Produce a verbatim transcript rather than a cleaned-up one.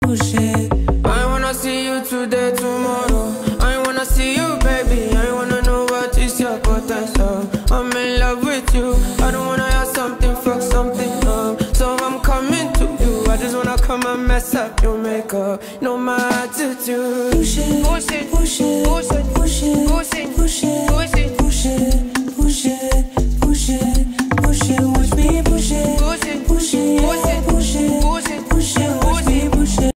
push it. I wanna see you today, tomorrow. I wanna see you, baby. I wanna know what is your potential. I'm in love with you. I don't wanna have something, fuck something up. So I'm coming to you. I just wanna come and mess up your makeup. No my attitude. Push it, Push it, push it, push it, push it, push it, push it, push it, push it.